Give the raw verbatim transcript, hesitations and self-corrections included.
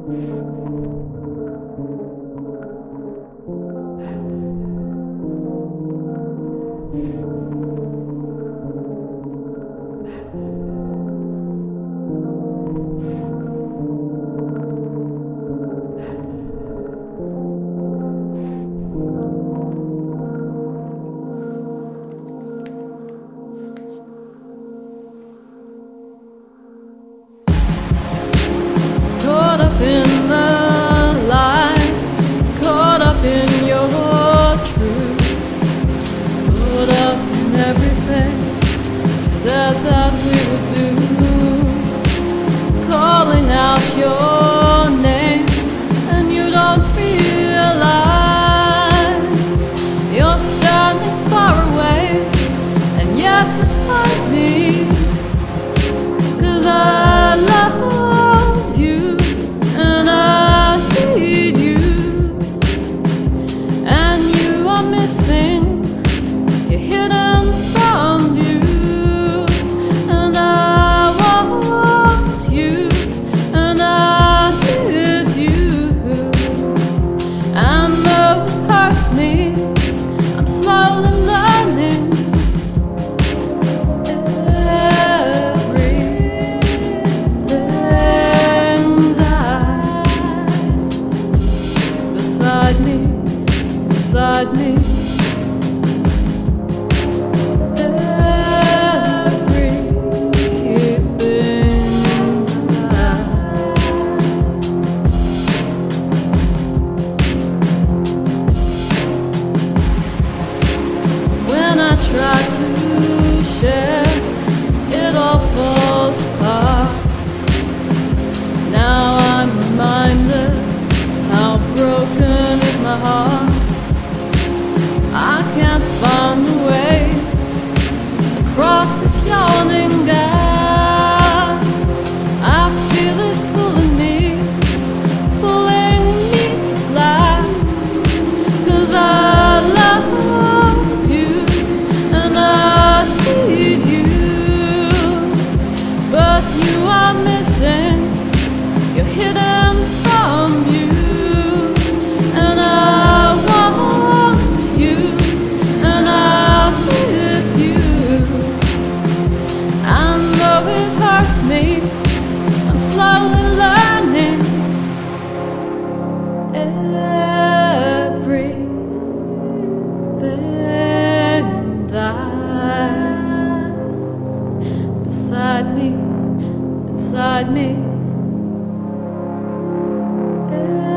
Caught up in the lies, caught up in your truth, caught up in everything you said that we would do, calling out your name, and you don't realize you're standing far away, and yet beside me, 'cause I love you and I need you, and you are missing, you're hidden from view, and I want you and I miss you, and though it hurts me, I'm slowly learning beside me, beside me. Everything dies. When I try to share, it all falls apart. Now I'm reminded how broken is my heart. I can't find a way across this yawning gap. I feel it pulling me, pulling me to black, 'cause I love you and I need you, but you are missing, you're hidden from view, and I want you and I miss you, and though it hurts me, I'm slowly learning everything dies beside me, inside me.